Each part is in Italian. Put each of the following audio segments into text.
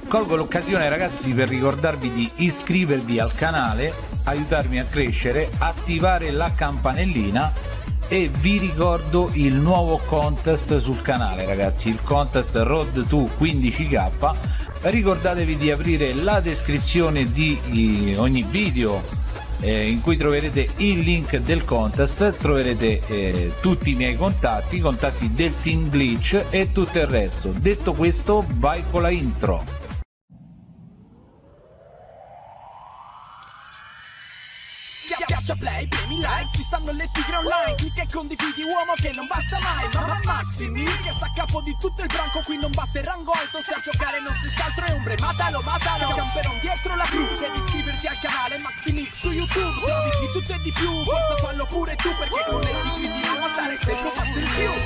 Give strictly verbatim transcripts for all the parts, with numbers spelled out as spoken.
Colgo l'occasione ragazzi per ricordarvi di iscrivervi al canale, aiutarmi a crescere, attivare la campanellina e vi ricordo il nuovo contest sul canale ragazzi, il contest Road to quindici K. Ricordatevi di aprire la descrizione di ogni video eh, in cui troverete il link del contest, troverete eh, tutti i miei contatti, i contatti del team Glitch e tutto il resto. Detto questo, vai con la intro. Piaccia play, premi like, ci stanno le tigre online, clicca e condividi uomo che non basta mai. Ma Maximi che sta a capo di tutto il branco, qui non basta il rango alto, se a giocare non si sta altro è ombre, matalo, matalo. Camperon dietro la crew, devi iscriverti al canale Maximix su YouTube, trovi di tutto e di più, forza fallo pure tu perché con le tigre di non stare sempre passo in più.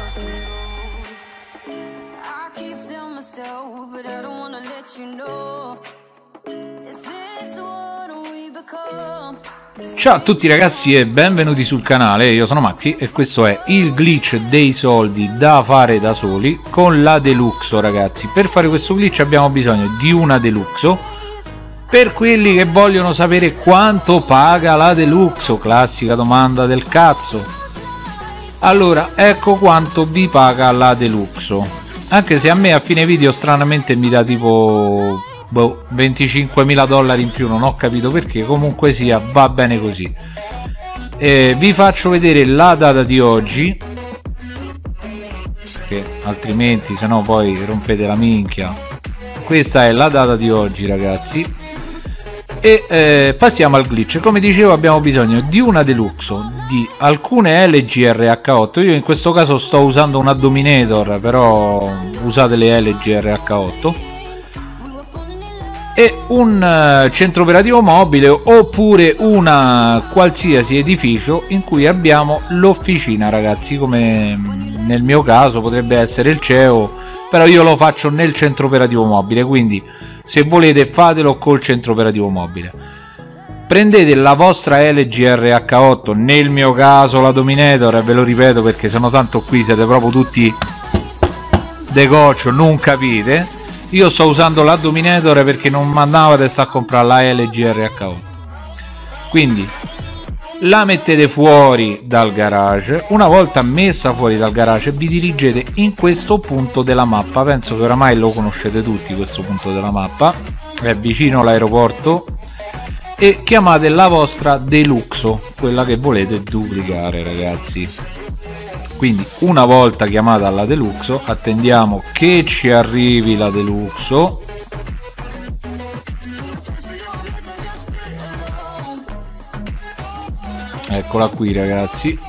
I keep telling myself but I don't wanna let you know. Is this what we become? Ciao a tutti ragazzi e benvenuti sul canale, io sono Maxi e questo è il glitch dei soldi da fare da soli con la Deluxo ragazzi. Per fare questo glitch abbiamo bisogno di una Deluxo. Per quelli che vogliono sapere quanto paga la Deluxo, classica domanda del cazzo, allora ecco quanto vi paga la Deluxo, anche se a me a fine video stranamente mi dà tipo boh, venticinquemila dollari in più, non ho capito perché, comunque sia va bene così. Eh, vi faccio vedere la data di oggi perché altrimenti se no poi rompete la minchia. Questa è la data di oggi ragazzi e eh, passiamo al glitch. Come dicevo abbiamo bisogno di una Deluxo, di alcune L G R H otto, io in questo caso sto usando una Dominator, però usate le L G R H otto, e un uh, centro operativo mobile oppure una qualsiasi edificio in cui abbiamo l'officina ragazzi, come nel mio caso potrebbe essere il C E O, però io lo faccio nel centro operativo mobile, quindi se volete fatelo col centro operativo mobile. Prendete la vostra L G R H otto, nel mio caso la Dominator, e ve lo ripeto perché sennò tanto qui siete proprio tutti de goccio, non capite. Io sto usando la Dominator perché non mandavate a comprare la L G R H otto, quindi la mettete fuori dal garage. Una volta messa fuori dal garage vi dirigete in questo punto della mappa, penso che oramai lo conoscete tutti questo punto della mappa, è vicino all'aeroporto, e chiamate la vostra Deluxo, quella che volete duplicare ragazzi. Quindi una volta chiamata alla Deluxo attendiamo che ci arrivi la Deluxo. Eccola qui ragazzi.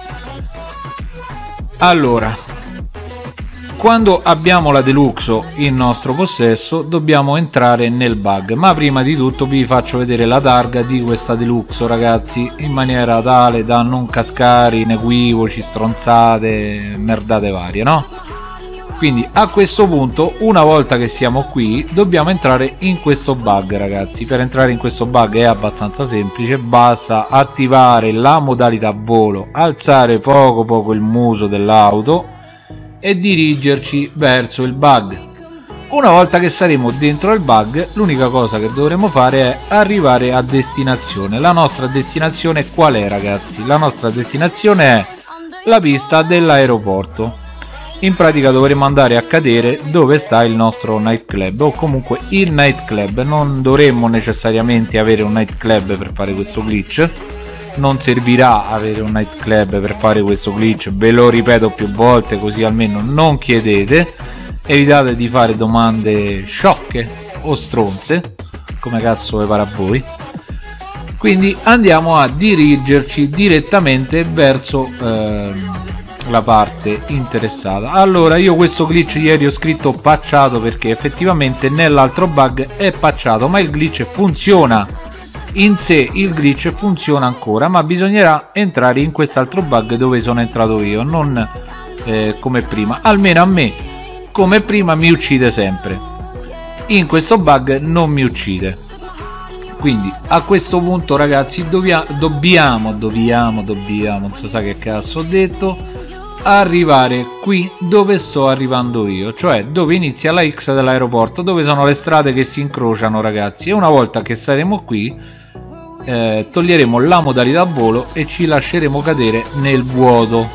Allora, quando abbiamo la Deluxo in nostro possesso dobbiamo entrare nel bug, ma prima di tutto vi faccio vedere la targa di questa Deluxo ragazzi, in maniera tale da non cascare in equivoci, stronzate, merdate varie, no? Quindi a questo punto, una volta che siamo qui, dobbiamo entrare in questo bug ragazzi. Per entrare in questo bug è abbastanza semplice, basta attivare la modalità volo, alzare poco poco il muso dell'auto e dirigerci verso il bug. Una volta che saremo dentro il bug, l'unica cosa che dovremo fare è arrivare a destinazione. La nostra destinazione qual è ragazzi? La nostra destinazione è la pista dell'aeroporto. In pratica dovremo andare a cadere dove sta il nostro nightclub, o comunque il nightclub. Non dovremmo necessariamente avere un nightclub per fare questo glitch, non servirà avere un nightclub per fare questo glitch, ve lo ripeto più volte così almeno non chiedete, evitate di fare domande sciocche o stronze, come cazzo vi pare a voi. Quindi andiamo a dirigerci direttamente verso ehm, la parte interessata. Allora, io questo glitch ieri ho scritto patchato perché effettivamente nell'altro bug è patchato, ma il glitch funziona in sé, il glitch funziona ancora, ma bisognerà entrare in quest'altro bug dove sono entrato io, non eh, come prima. Almeno a me come prima mi uccide sempre, in questo bug non mi uccide. Quindi a questo punto ragazzi dobbiamo dobbiamo dobbiamo dobbiamo non so sa che cazzo ho detto, arrivare qui dove sto arrivando io, cioè dove inizia la X dell'aeroporto, dove sono le strade che si incrociano, ragazzi. E una volta che saremo qui eh, toglieremo la modalità volo e ci lasceremo cadere nel vuoto.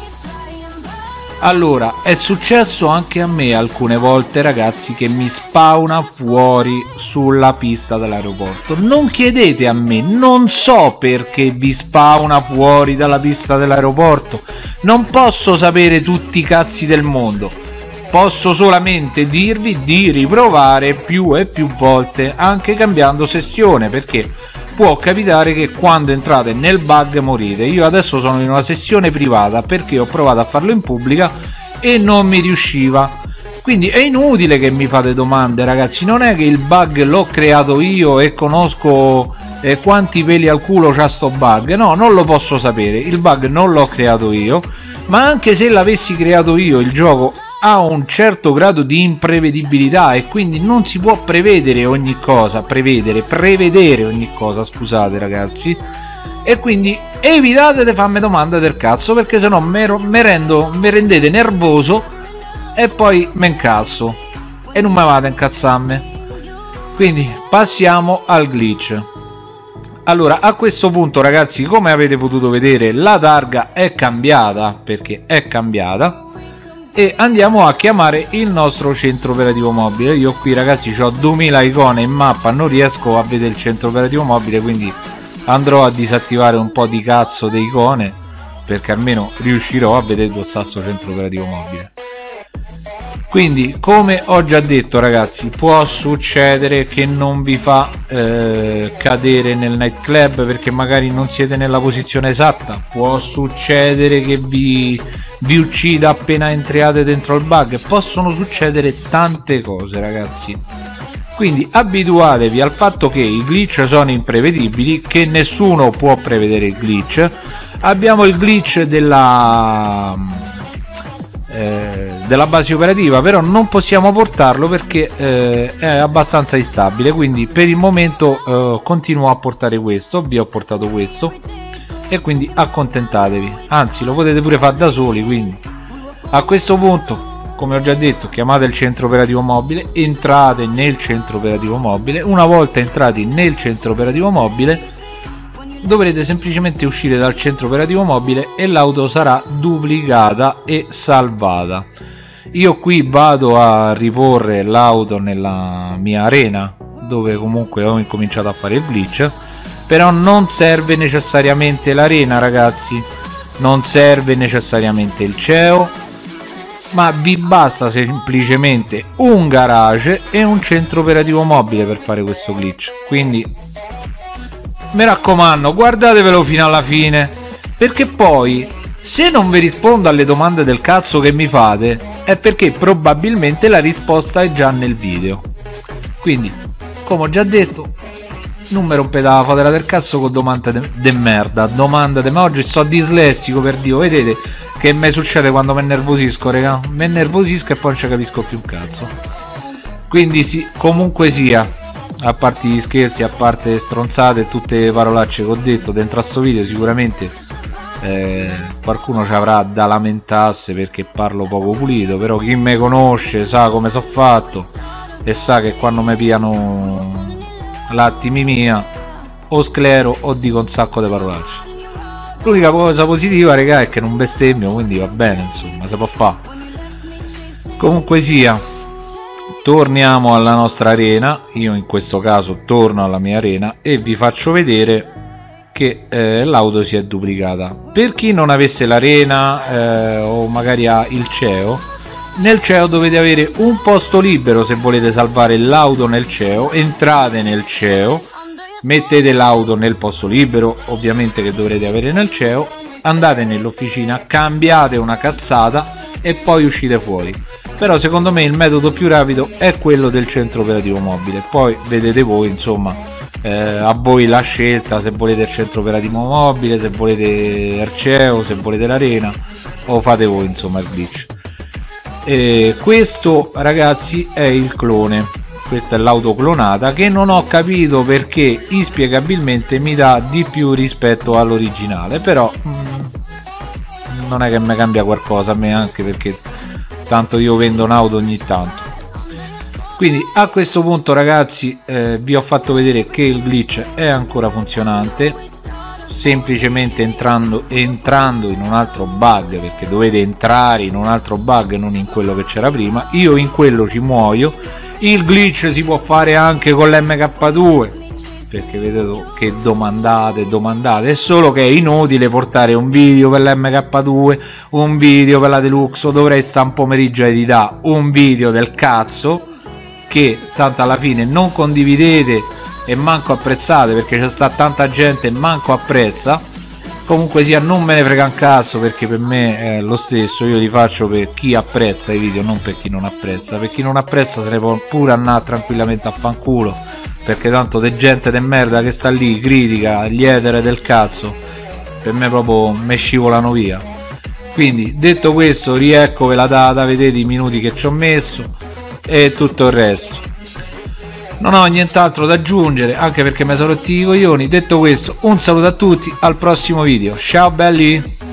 Allora, è successo anche a me alcune volte, ragazzi, che mi spawna fuori sulla pista dell'aeroporto. Non chiedete a me, non so perché vi spawna fuori dalla pista dell'aeroporto. Non posso sapere tutti i cazzi del mondo. Posso solamente dirvi di riprovare più e più volte, anche cambiando sessione, perché può capitare che quando entrate nel bug morite. Io adesso sono in una sessione privata perché ho provato a farlo in pubblica e non mi riusciva, quindi è inutile che mi fate domande, ragazzi. Non è che il bug l'ho creato io e conosco eh, quanti peli al culo c'ha sto bug. No, non lo posso sapere, il bug non l'ho creato io, ma anche se l'avessi creato io, il gioco ha un certo grado di imprevedibilità e quindi non si può prevedere ogni cosa, prevedere, prevedere ogni cosa, scusate ragazzi, e quindi evitate di farmi domande del cazzo, perché sennò me, me, rendo, me rendete nervoso e poi me incazzo e non mi vado a incazzarmi. Quindi passiamo al glitch. Allora, a questo punto, ragazzi, come avete potuto vedere, la targa è cambiata, perché è cambiata, e andiamo a chiamare il nostro centro operativo mobile. Io qui, ragazzi, ho duemila icone in mappa, non riesco a vedere il centro operativo mobile, quindi andrò a disattivare un po' di cazzo di icone, perché almeno riuscirò a vedere dove sta sto centro operativo mobile. Quindi, come ho già detto, ragazzi, può succedere che non vi fa eh, cadere nel nightclub perché magari non siete nella posizione esatta. Può succedere che vi, vi uccida appena entriate dentro il bug. Possono succedere tante cose, ragazzi. Quindi abituatevi al fatto che i glitch sono imprevedibili, che nessuno può prevedere il glitch. Abbiamo il glitch della... Eh, della base operativa, però non possiamo portarlo perché eh, è abbastanza instabile, quindi per il momento eh, continuo a portare questo. Vi ho portato questo e quindi accontentatevi, anzi lo potete pure fare da soli. Quindi a questo punto, come ho già detto, chiamate il centro operativo mobile, entrate nel centro operativo mobile. Una volta entrati nel centro operativo mobile dovrete semplicemente uscire dal centro operativo mobile e l'auto sarà duplicata e salvata. Io qui vado a riporre l'auto nella mia arena, dove comunque ho incominciato a fare il glitch, però non serve necessariamente l'arena, ragazzi, non serve necessariamente il C E O, ma vi basta semplicemente un garage e un centro operativo mobile per fare questo glitch. Quindi mi raccomando, guardatevelo fino alla fine, perché poi se non vi rispondo alle domande del cazzo che mi fate è perché probabilmente la risposta è già nel video. Quindi, come ho già detto, non mi rompete la fotera del cazzo con domande de, de merda, domande de... ma oggi sto dislessico, per Dio. Vedete che mi succede quando mi nervosisco, raga? Mi nervosisco e poi non ci capisco più un cazzo. Quindi sì, comunque sia, a parte gli scherzi, a parte le stronzate e tutte le parolacce che ho detto dentro a sto video, sicuramente eh, qualcuno ci avrà da lamentarsi perché parlo poco pulito, però chi me conosce sa come so fatto e sa che quando mi piano l'attimi mia o sclero o dico un sacco di parolacce. L'unica cosa positiva, raga, è che non bestemmio, quindi va bene, insomma, si può fare. Comunque sia, torniamo alla nostra arena. Io in questo caso torno alla mia arena e vi faccio vedere che eh, l'auto si è duplicata. Per chi non avesse l'arena eh, o magari ha il C E O, nel C E O dovete avere un posto libero. Se volete salvare l'auto nel C E O, entrate nel C E O, mettete l'auto nel posto libero, ovviamente, che dovrete avere nel C E O, andate nell'officina, cambiate una cazzata e poi uscite fuori. Però secondo me il metodo più rapido è quello del centro operativo mobile. Poi vedete voi, insomma, eh, a voi la scelta, se volete il centro operativo mobile, se volete il C E O, se volete l'arena, o fate voi, insomma, il glitch. E questo, ragazzi, è il clone. Questa è l'auto clonata, che non ho capito perché inspiegabilmente mi dà di più rispetto all'originale, però mh, non è che mi cambia qualcosa a me, anche perché tanto io vendo un'auto ogni tanto. Quindi a questo punto ragazzi eh, vi ho fatto vedere che il glitch è ancora funzionante, semplicemente entrando, entrando in un altro bug, perché dovete entrare in un altro bug, non in quello che c'era prima. Io in quello ci muoio. Il glitch si può fare anche con l'M K due, perché vedete che domandate domandate, è solo che è inutile portare un video per l'M K due, un video per la Deluxe. Dovrei stare un pomeriggio a editare un video del cazzo che tanto alla fine non condividete e manco apprezzate, perché c'è sta tanta gente e manco apprezza. Comunque sia, non me ne frega un cazzo, perché per me è lo stesso, io li faccio per chi apprezza i video, non per chi non apprezza. Per chi non apprezza se ne può pure andare tranquillamente a fanculo, perché tanto de gente de merda che sta lì critica gli etere del cazzo, per me proprio me scivolano via. Quindi detto questo, rieccovi la data, vedete i minuti che ci ho messo e tutto il resto. Non ho nient'altro da aggiungere, anche perché mi sono rotti i coglioni. Detto questo, un saluto a tutti, al prossimo video, ciao belli.